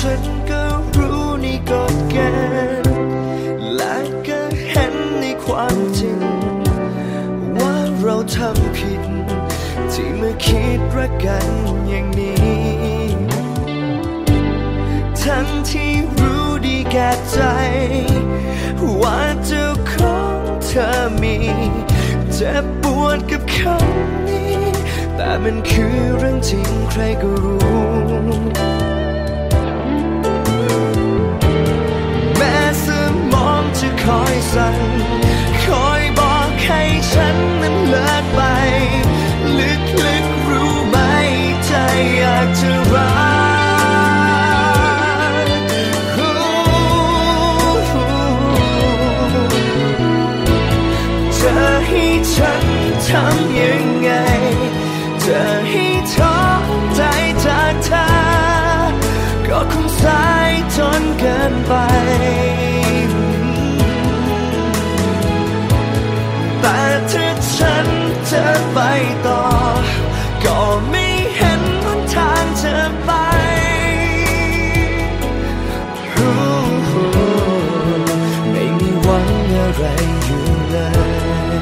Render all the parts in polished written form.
ฉันก็รู้ในกฎเกณฑ์และก็เห็นในความจริงว่าเราทำผิดที่เมื่อคิดรักกันอย่างนี้ทั้งที่รู้ดีแก่ใจว่าเจ้าของเธอมีเจ็บปวดกับคำนี้แต่มันคือเรื่องจริงใครก็รู้แม้สมองจะคอยสั่นคอยบอกให้ฉันนั้นเลิกไปลึกๆรู้ไหมใจอยากจะรักจะให้ฉันทำยังไงจะให้ท้อใจจากเธอก็คงสายจนเกินไปแต่ถ้าฉันจะไปต่อก็ไม่เห็นหนทางจะไปไม่มีหวังอะไรอยู่เลย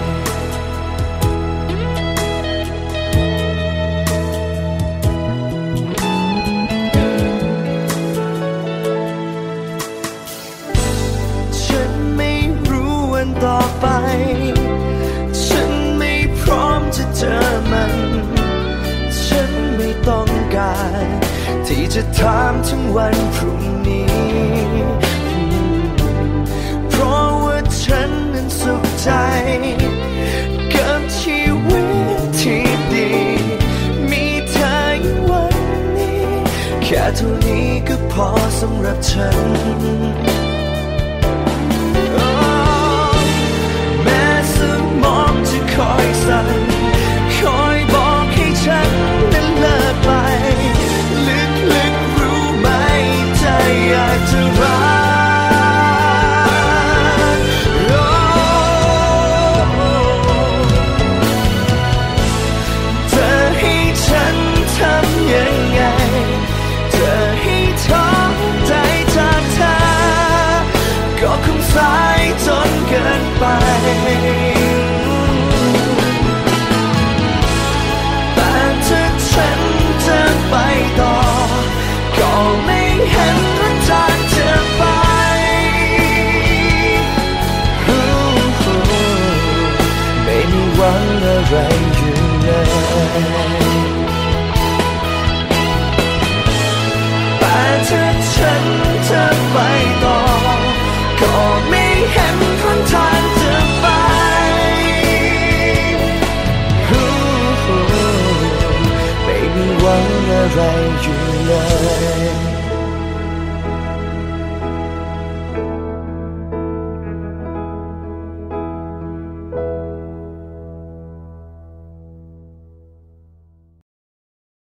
ฉันไม่รู้วันต่อไปฉันไม่พร้อมจะเจอมันฉันไม่ต้องการที่จะถามถึงวันพรุ่งนี้เพราะว่าฉันนั้นสุขใจกับชีวิตที่ดีมีเธออยู่วันนี้แค่เท่านี้ก็พอสำหรับฉันแม้สมองจะคอยสั่นคอยบอกให้ฉันนั้นเลิกไปลึกๆรู้ไหมใจอยากจะรักจะให้ฉันทำยังไงจะให้ท้อใจจากเธอก็คงสายจนเกินไปแต่ถ้าฉันจะไปต่อก็ไม่เห็นหนทางจะไปไม่มีหวังอะไรอยู่เลย